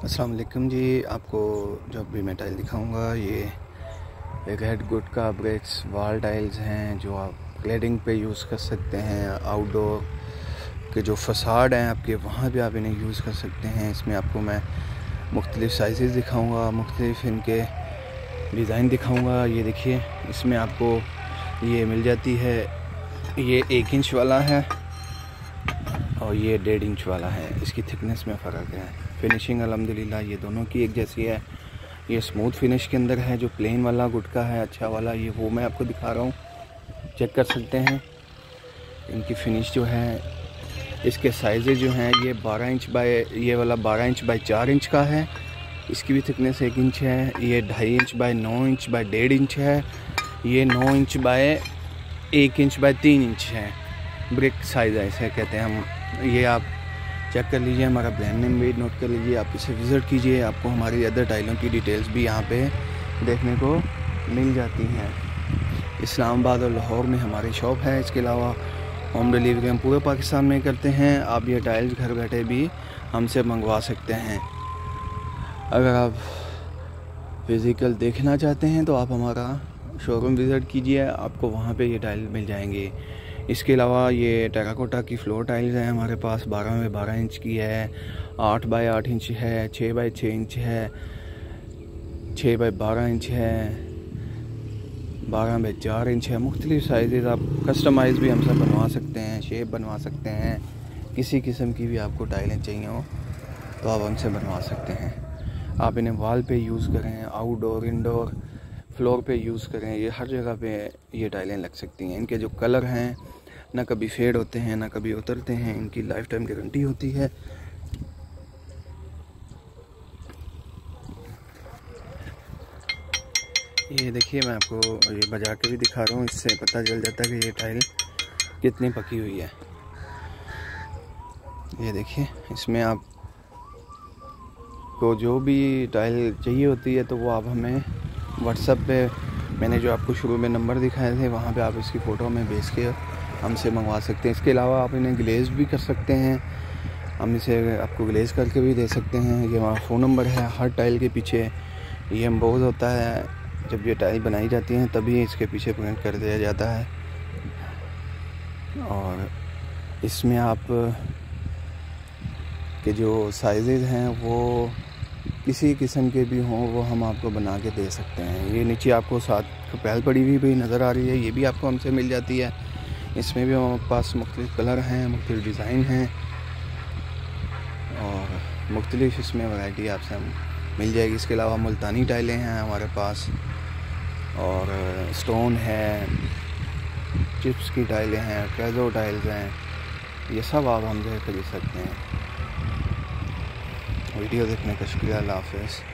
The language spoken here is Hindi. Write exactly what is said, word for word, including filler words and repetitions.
अस्सलाम वालेकुम जी। आपको जब भी मैं टाइल दिखाऊंगा, ये रेड गुड का ब्रिक्स वॉल टाइल्स हैं जो आप क्लैडिंग पे यूज़ कर सकते हैं। आउटडोर के जो फसाड हैं आपके, वहाँ भी आप इन्हें यूज़ कर सकते हैं। इसमें आपको मैं मुख्तलिफ़ साइज़ दिखाऊंगा, मुख्तलिफ़ इनके डिज़ाइन दिखाऊंगा। ये देखिए, इसमें आपको ये मिल जाती है, ये एक इंच वाला है और ये डेढ़ इंच वाला है। इसकी थिकनेस में फ़र्क है। फिनिशिंग अल्हम्दुलिल्लाह ये दोनों की एक जैसी है। ये स्मूथ फिनिश के अंदर है। जो प्लेन वाला गुटका है अच्छा वाला, ये वो मैं आपको दिखा रहा हूँ, चेक कर सकते हैं। इनकी फिनिश जो है, इसके साइज़ेज जो हैं, ये बारह इंच बाय ये वाला बारह इंच बाय चार इंच का है। इसकी भी थिकनेस एक इंच है। ये ढाई इंच बाय नौ इंच बाय डेढ़ इंच है। ये नौ इंच बाय एक इंच बाय तीन इंच है। ब्रिक साइज़ ऐसे कहते हैं हम। ये आप चेक कर लीजिए, हमारा ब्रांड नेम भी नोट कर लीजिए, आप इसे विज़िट कीजिए। आपको हमारी अदर टाइलों की डिटेल्स भी यहाँ पे देखने को मिल जाती हैं। इस्लामाबाद और लाहौर में हमारी शॉप है। इसके अलावा होम डिलीवरी हम पूरे पाकिस्तान में करते हैं। आप ये टाइल्स घर बैठे भी हमसे मंगवा सकते हैं। अगर आप फिज़िकल देखना चाहते हैं तो आप हमारा शोरूम विज़िट कीजिए, आपको वहाँ पे ये टाइल मिल जाएंगे। इसके अलावा ये टेराकोटा की फ्लोर टाइल्स हैं हमारे पास। बारह बाई बारह इंच की है, आठ बाई आठ इंच है, छः बाई छः इंच है, छः बाई बारह इंच है, बारह बाई चार इंच है। मुख्तलिफ़ साइज़ आप कस्टमाइज़ भी हमसे बनवा सकते हैं, शेप बनवा सकते हैं। किसी किस्म की भी आपको टाइलें चाहिए हो तो आप हमसे बनवा सकते हैं। आप इन्हें वॉल पे यूज़ करें, आउटडोर इंडोर फ्लोर पे यूज़ करें, ये हर जगह पे ये टाइलें लग सकती हैं। इनके जो कलर हैं ना कभी फेड होते हैं ना कभी उतरते हैं। इनकी लाइफ टाइम गारंटी होती है। ये देखिए, मैं आपको ये बजा के भी दिखा रहा हूँ, इससे पता चल जाता है कि ये टाइल कितनी पकी हुई है। ये देखिए, इसमें आप को जो भी टाइल चाहिए होती है तो वो आप हमें व्हाट्सएप पे, मैंने जो आपको शुरू में नंबर दिखाए थे, वहाँ पे आप इसकी फ़ोटो में भेज के हमसे मंगवा सकते हैं। इसके अलावा आप इन्हें ग्लेज़ भी कर सकते हैं, हम इसे आपको ग्लेज़ करके भी दे सकते हैं। ये हमारा फ़ोन नंबर है। हर टाइल के पीछे ये एम्बोज होता है। जब ये टाइल बनाई जाती हैं तभी इसके पीछे प्रिंट कर दिया जाता है। और इसमें आप के जो साइज़ेज़ हैं वो किसी किस्म के भी हों, वो हम आपको बना के दे सकते हैं। ये नीचे आपको साथ पहल पड़ी हुई भी नज़र आ रही है, ये भी आपको हमसे मिल जाती है। इसमें भी हमारे पास मुख्तलिफ़ कलर हैं, मुख्तलिफ़ डिज़ाइन हैं और मुख्तलिफ़ इसमें वैरायटी आपसे हम मिल जाएगी। इसके अलावा मुल्तानी टाइलें हैं हमारे पास और स्टोन है, चिप्स की टाइलें हैं, कैज़ो टाइल्स हैं, ये सब आप हमसे खरीद सकते हैं। वीडियो देखने का शुक्रिया। अल्लाह हाफ़िज़।